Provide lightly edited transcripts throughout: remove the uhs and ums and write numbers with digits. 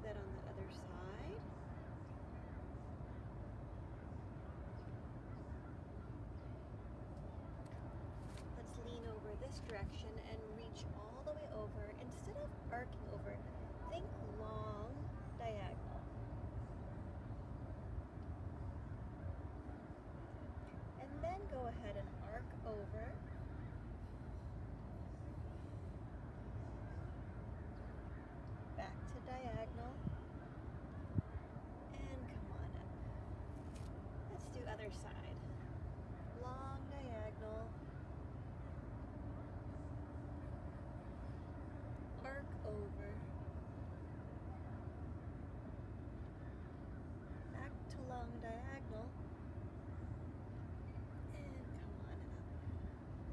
that on the other side. Let's lean over this direction and reach all the way over. Instead of arcing over, think long diagonal. And then go ahead and arc over. Back to diagonal. And come on up. Let's do other side. Long diagonal. Arc over. Back to long diagonal. And come on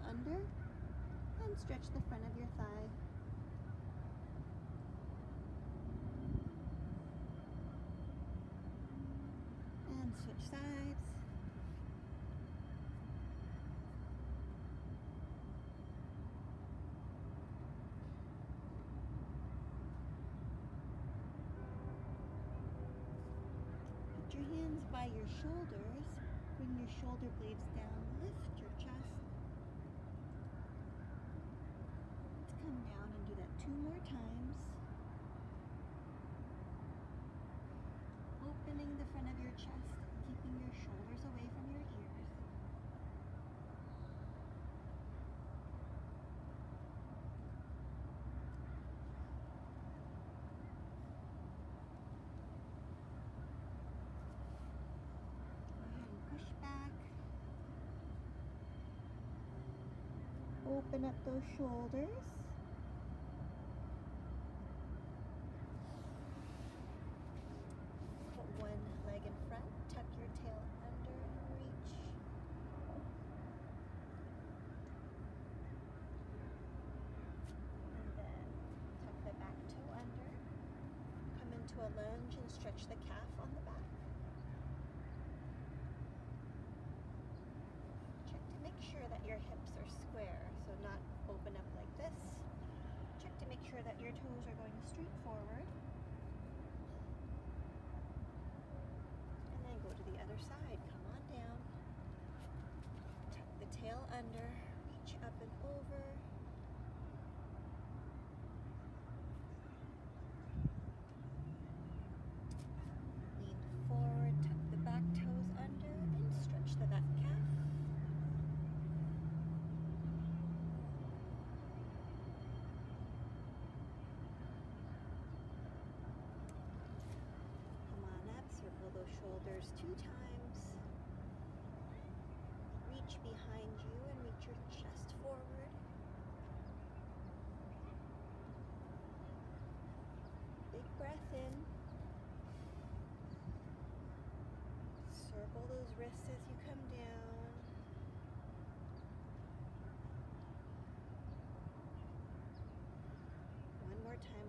under and stretch the front of your thigh. And switch sides. Put your hands by your shoulders. Bring your shoulder blades down. Lift your chest. Let's come down and do that 2 more times. Opening the front of your chest, keeping your shoulders away from your ears. Go ahead and push back. Open up those shoulders. Put one leg in front, tuck your tail under and reach. And then tuck the back toe under. Come into a lunge and stretch the calf on the back. Check to make sure that your hips are square, so not open up like this. Check to make sure that your toes are going straight forward. And then go to the other side. Come on down. Tuck the tail under. Reach up and over. Lean forward. Tuck the back toes under and stretch the back calf. Come on up. Circle those shoulders 2 times. Reach behind you and reach your chest forward. Big breath in. Circle those wrists as you come down. One more time